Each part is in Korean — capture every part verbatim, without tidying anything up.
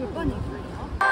졸반이에요.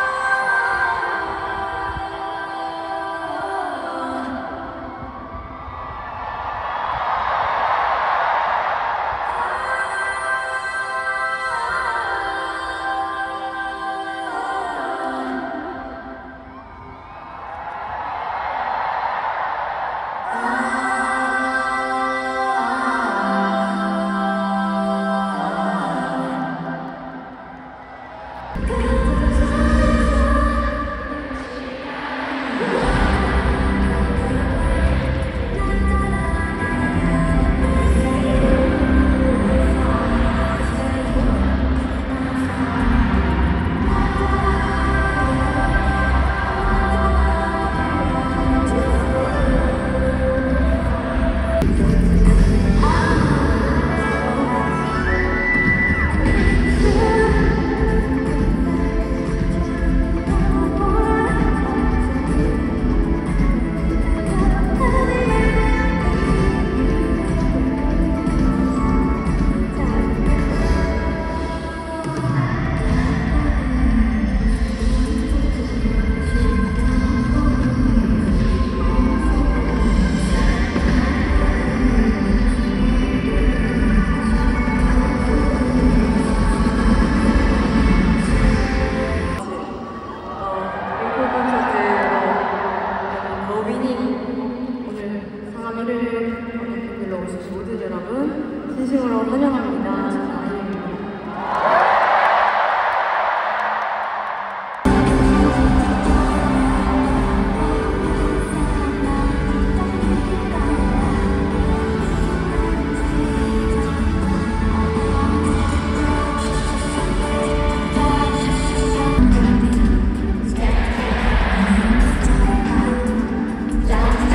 모두 여러분 진심으로 환영합니다.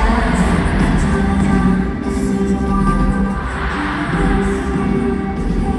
Yeah.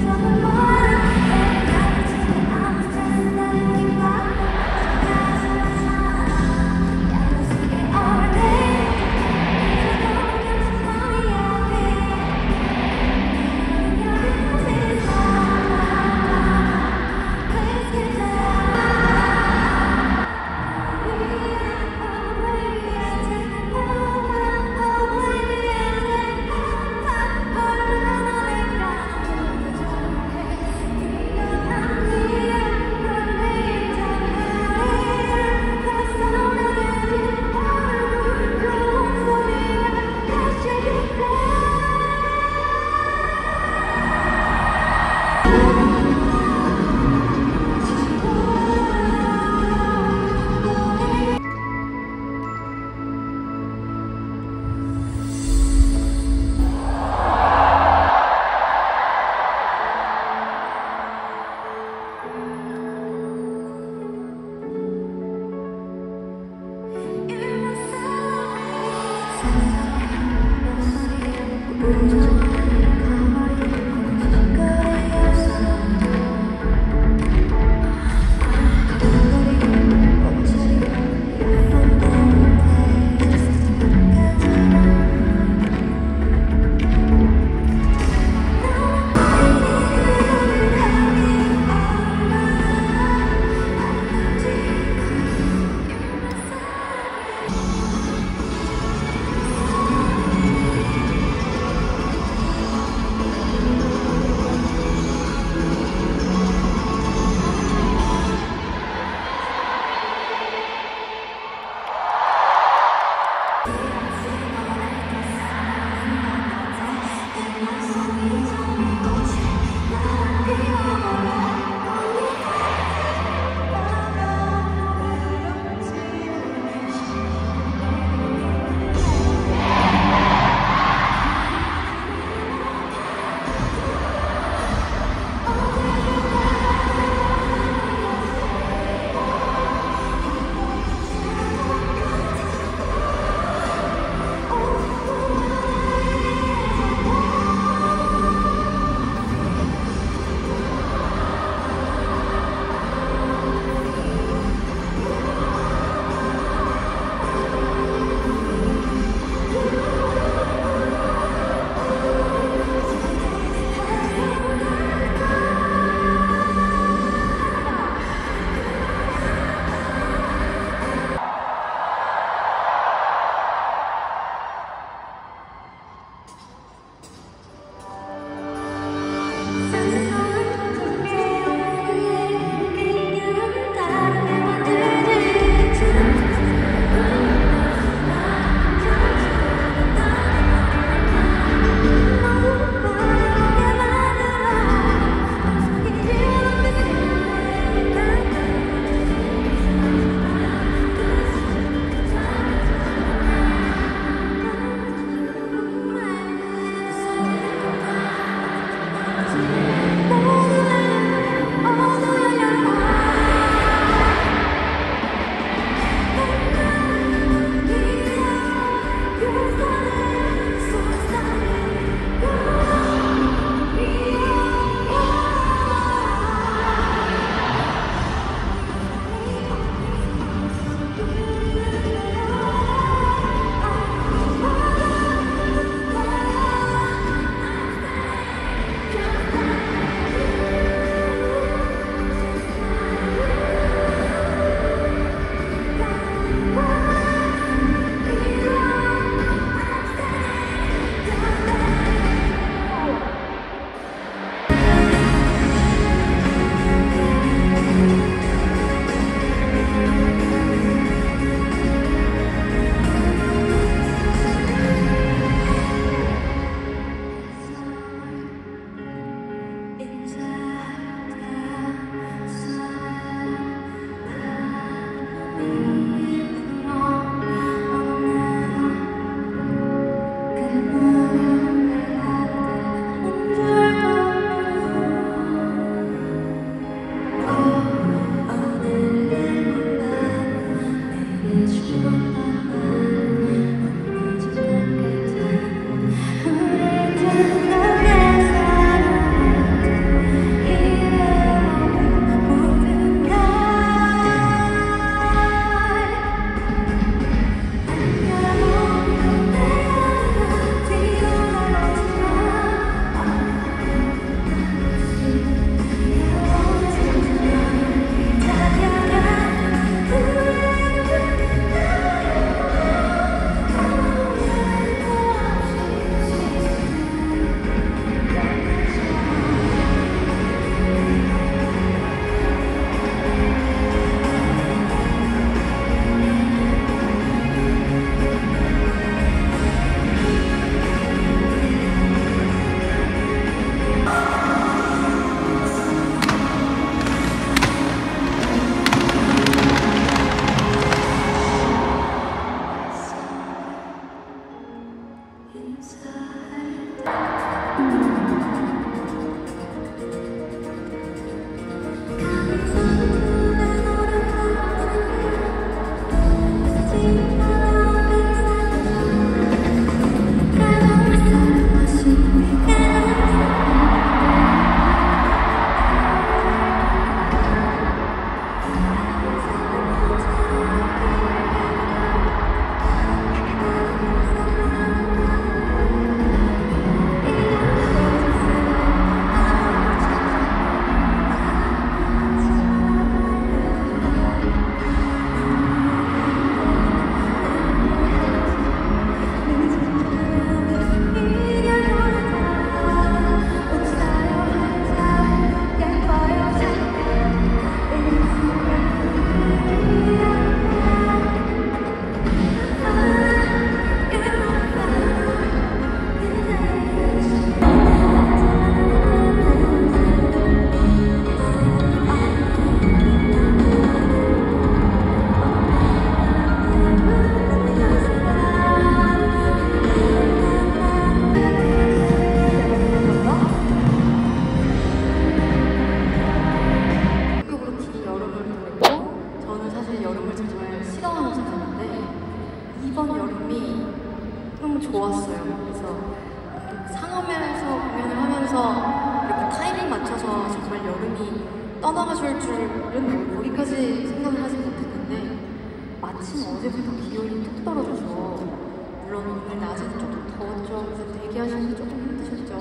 떠나가실 줄은 뭐 거기까지 생각을 하지 못했는데 마침 어제부터 기온이 뚝 떨어져서 물론 오늘 낮에는 조금 더웠죠. 그래서 대기하시는데 조금 힘드셨죠.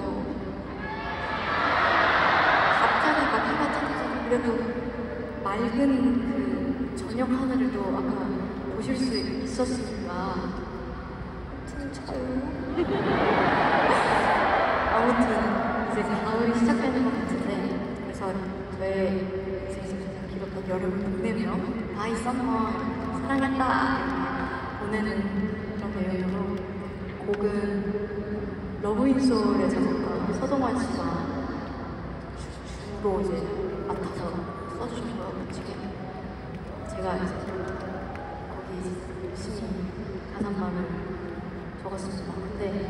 갑자기 막 해가 떠져서 그래도 맑은 그 저녁 하늘을 또 아까 보실 수 있었으니까 진짜요? 아무튼 이제 가을이 시작되는 것 같은데 그래서 저의 인생에서 길었던 여름을 보내며 바이 썸머 사랑한다 보내는 그런 배경으로 곡은 러브인솔의 작곡가 서동환 씨가 주로 이제 맡아서 써주셨고요. 지금 제가 이제 거기 열심히 가사말을 적었습니다. 근데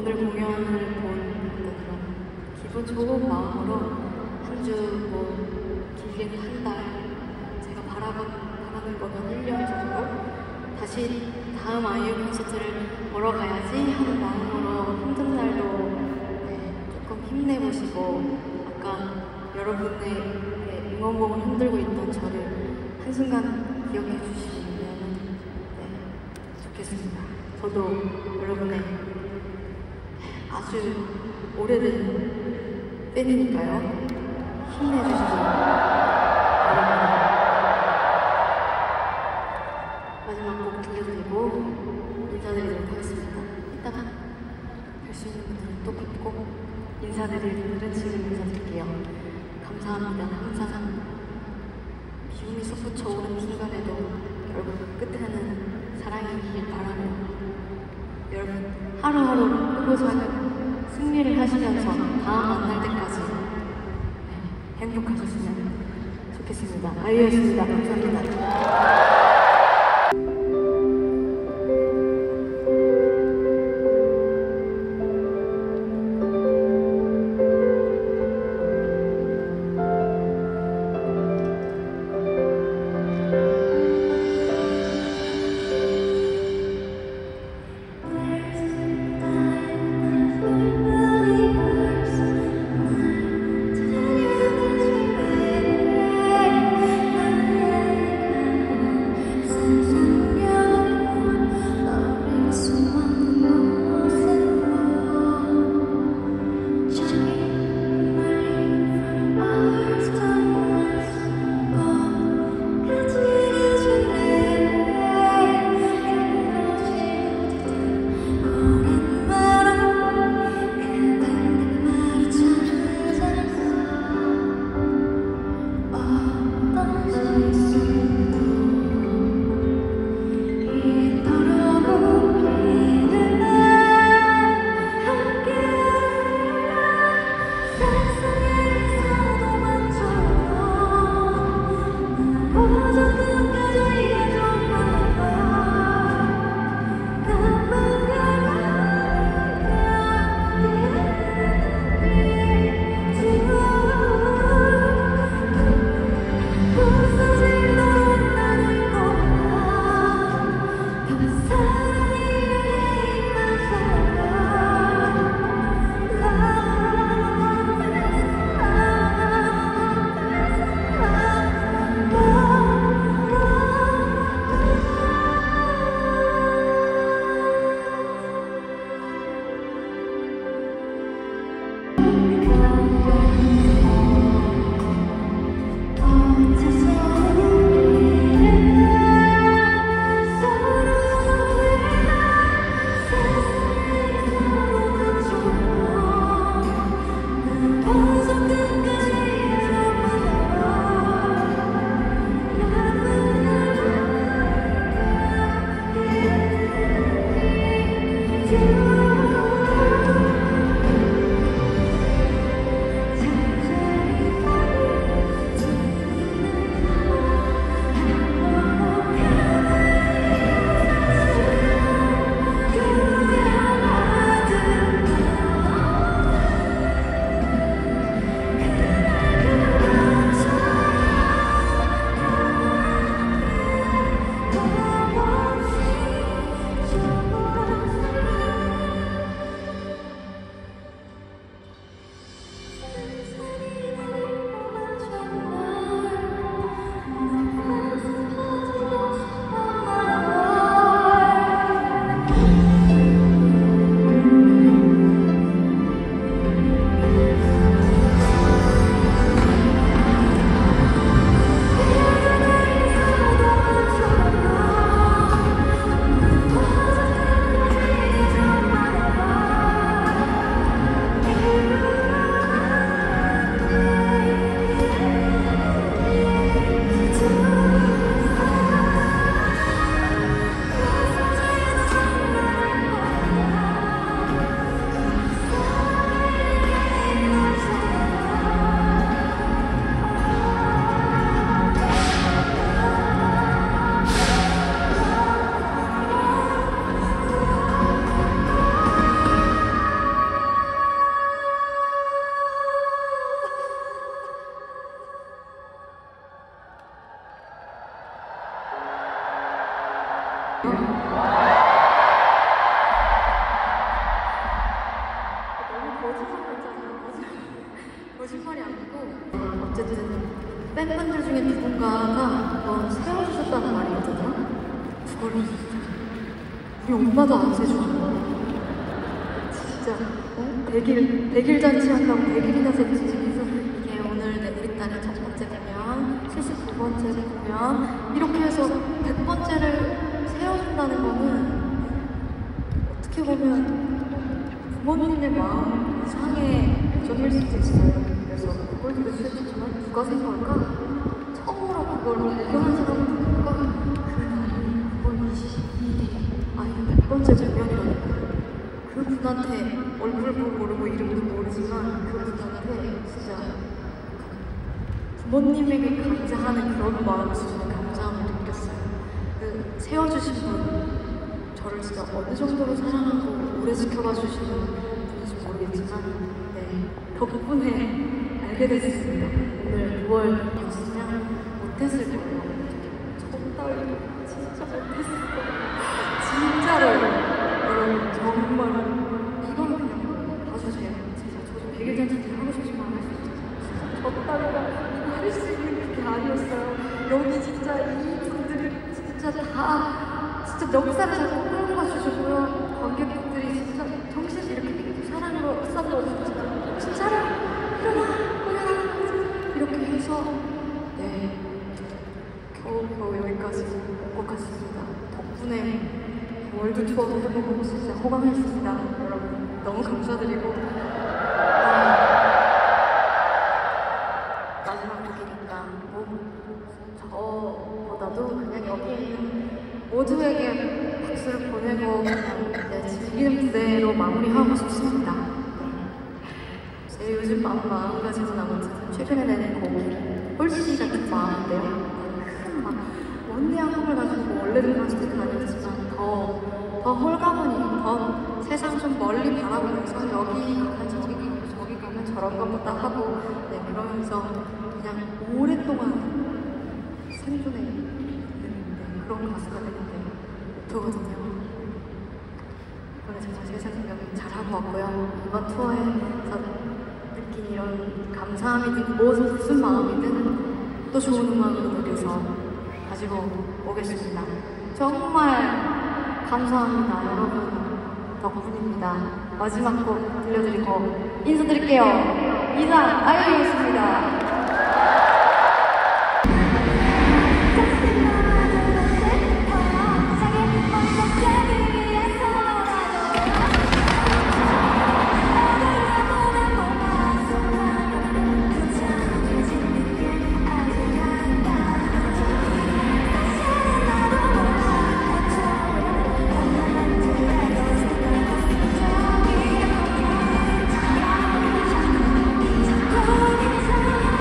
오늘 공연을 본 그런 기분 좋은 마음으로 한 주 뭐 길게는 한 달 제가 바라본, 바라는 거는 일 년 정도 다시 다음 아이유 콘서트를 보러 가야지 하는 마음으로 힘든 날도 네, 조금 힘내보시고 아까 여러분의 응원봉을 흔들고 있던 저를 한순간 기억해 주시면 네, 좋겠습니다. 저도 여러분의 아주 오래된 팬이니까요. 힘내주시고 마지막 곡 들려드리고 인사드리도록 하겠습니다. 이따가 뵐 수 있는 분들은 또 뵙고 인사드릴 분들은 지금 인사드릴게요. 감사합니다. 항상 기운이 솟구쳐 오는 순간에도 여러분 끝에는 사랑이길 바라며 여러분 하루하루 흐고사는 승리를 하시면서 다음 만날 때까지 네, 행복하셨으면 좋겠습니다. 아이유였습니다. 감사합니다. 거짓말이 아니고 어쨌든 팬분들 중에 누군가가 넌 세워주셨다는 말이거든요. 그거를 우리 엄마도 안 세주고 진짜 어? 백일 백일 잔치 한다고 백일이나 세주지. 그래서 이게 오늘 내 우리 딸의 첫 번째 공연, 칠십구 번째 공연 이렇게 해서 백 번째를 세워준다는 거는 어떻게 보면 부모님의 마음 이상의 도전일 수도 있어요. 그래서 그걸 되게 슬프지만 누가 생각할까? 처음으로 그걸 발견한 사람은 누굴까? 그날이 이번 이십이 일 아이가 백 번째 공연이라니까. 그분한테 얼굴도 모르고 이름도 모르지만 그분한테 진짜 부모님에게 감사하는 그런 마음을 주는 감사함을 느꼈어요. 그 세워주신 분, 저를 진짜 어느 정도로 사랑하고 오래 지켜봐 주시는 분인지 모르겠지만 네, 덕분에 알게 됐습니다. 오늘 구월 육일이면 못했을 거예요. 정말 진짜 못했어요. 진짜로 여러분 정말 이거는 그냥 봐주세요. 진짜 저도 백일 잔치 하고 싶지만 할 수 있어요. 저 딸이가 이거 할 수 있는 게 아니었어요. 여기 진짜 이분들이 진짜 다 진짜 멱살을 잡고 끌고 가주시고요. 관객분들이 진짜 정신 이렇게 사랑으로 싹싸고 진짜 사랑 일어나 이렇게 해서 네 겨우겨우 여기까지 온 것 같습니다. 덕분에 월드 투어도 해보고 진짜 호강했습니다. 여러분 너무 감사드리고 아, 마지막 곡이니까 뭐 저보다도 그냥 여기에 있는 모두에게 박수를 보내고 그냥 네, 즐기는 무대로 마무리하고 싶습니다. 제 요즘 마음, 마음가짐은 아무튼 최근에 내는 곡이 홀씨 같은 마음인데요. 큰 막 원대한 꿈을 가지고 원래도 그런 스타일은 아니었지만 더, 더 홀가분히 더 세상 좀 멀리 바라보면서 여기 가면 저기 가면 저기 가면 저런 것보다 하고 네, 그러면서 그냥 오랫동안 생존해 있는 그런 가수가 되는데 목표거든요. 이번에 제가 제 생각을 잘하고 왔고요. 이번 투어에서 느낀 이런 감사함이든 무슨, 무슨 마음이든 또 좋은 음악으로 녹여서 가지고 오겠습니다. 정말 감사합니다. 여러분 덕분입니다. 마지막 곡 들려드리고 인사드릴게요. 이상 아이유였습니다. Thank you.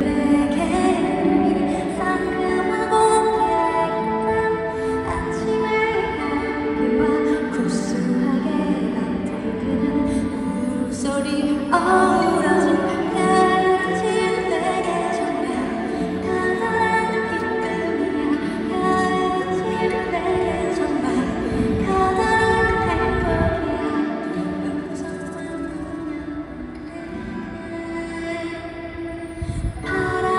내게 상큼하고 깨끗한 아침의 향기와 구수하게 나타나는 울음소리 어우러진 가을아침 내게 정말 달달한 기쁨이야. 가을아침 내게 정말 가을아침 행복이야. 우정만 보면 돼. 바람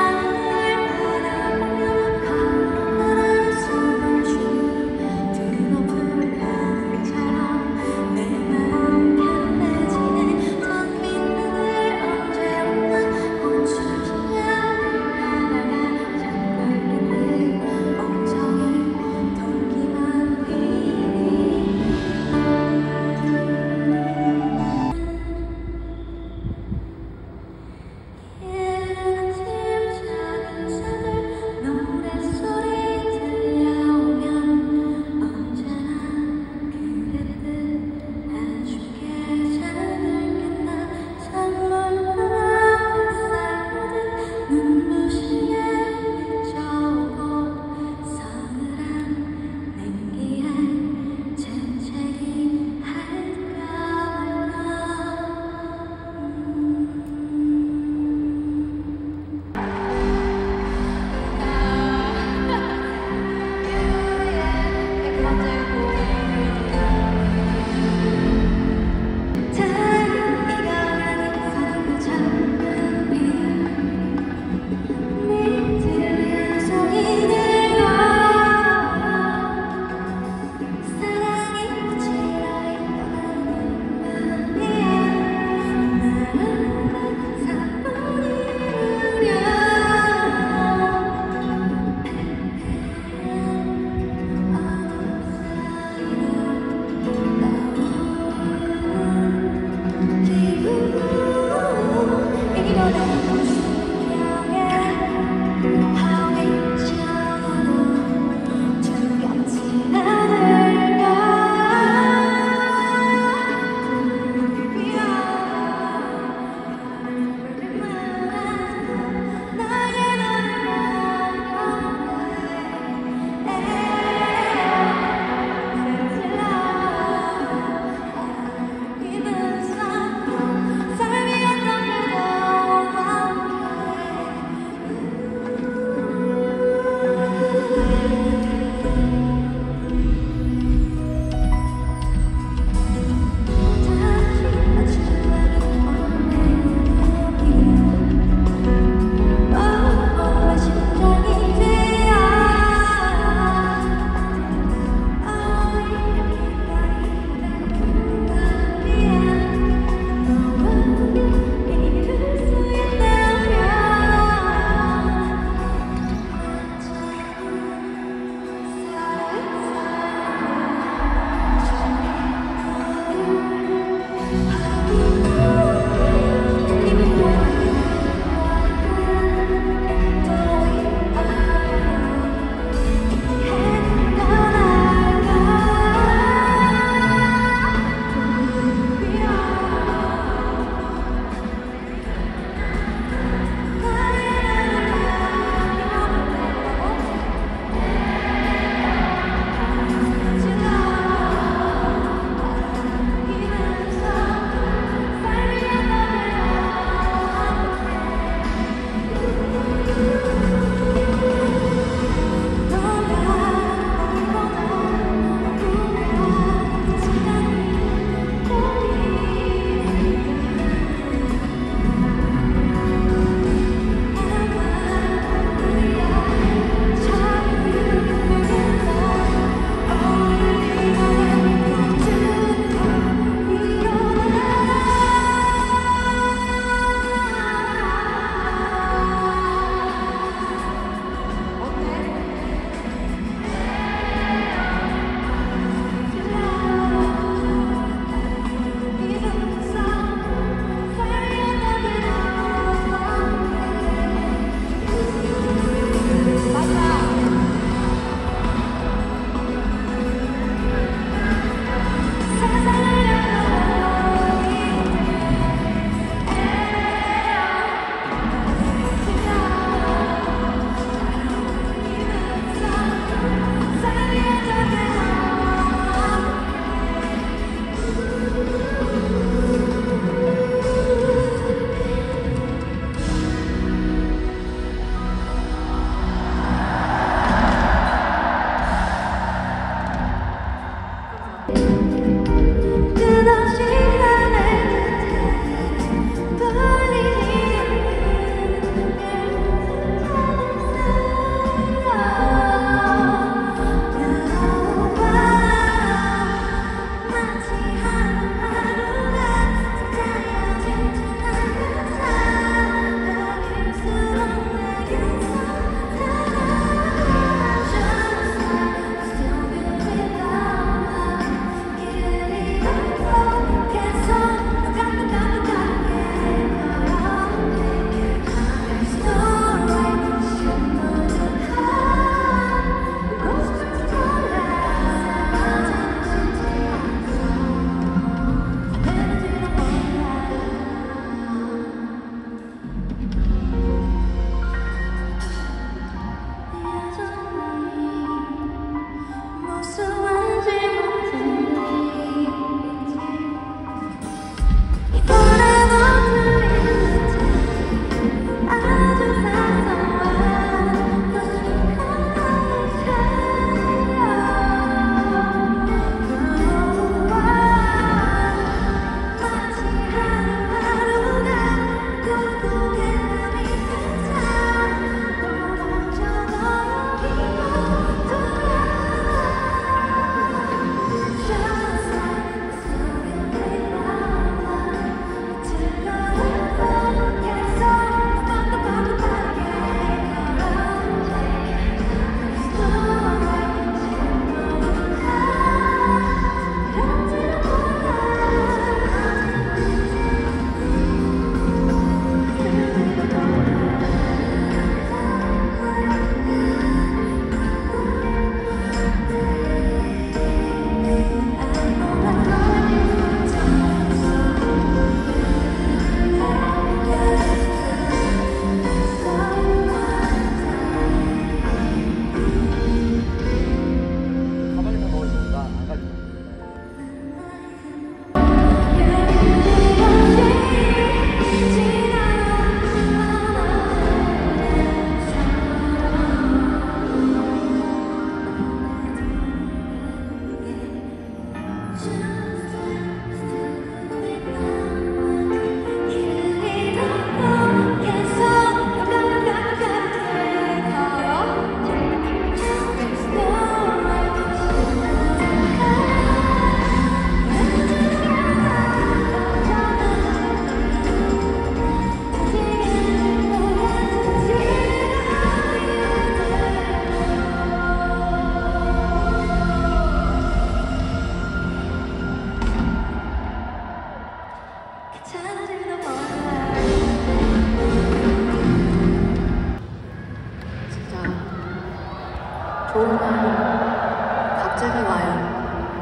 좋은 날이 갑자기 와요.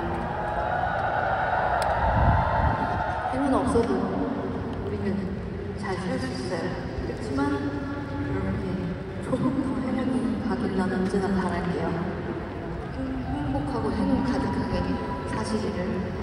행운 없어도 우리는 잘 살 수 있어요. 그렇지만 여러분께 조금 더 행운이 가길 난 언제나 바랄게요. 행복하고 행운 가득하게 사시기를.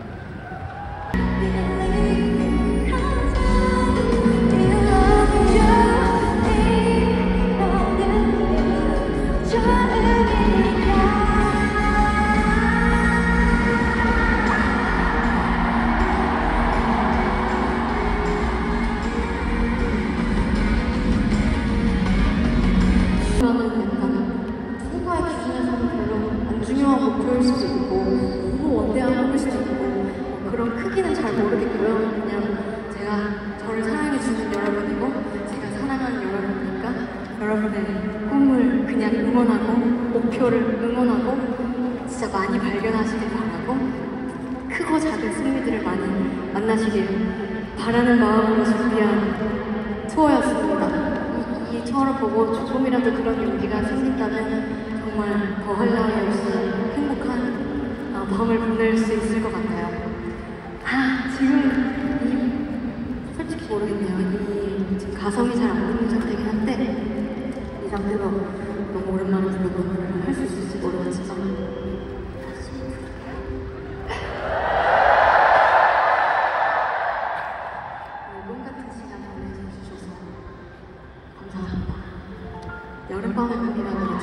저는 약간 누군가의 기준에서는 별로 안 중요한 목표일 수도 있고 너무 원대한 목표일 수도 있고 그런 크기는 잘 모르겠고요. 그냥 제가 저를 사랑해주는 여러분이고 제가 사랑하는 여러분이니까 여러분의 꿈을 그냥 응원하고 목표를 응원하고 진짜 많이 발견하시길 바라고 크고 작은 승리들을 많이 만나시길 바라는 마음으로 준비한 투어였습니다. 이, 이 투어를 보고 조금이라도 그런 용기가 생긴다면 정말 더 한량이 없이 행복한 어, 밤을 보낼 수 있을 것 같아요. 아, 지금 이, 솔직히 모르겠네요. 이 지금 가성이 잘 안 되는 상태긴 한데 이 상태로 너무 오랜만에 부르고 할 수 있을지 모르겠지만 다시 꿈 같은 시간 보내주셔서 감사합니다. 여름밤의 꿈이라는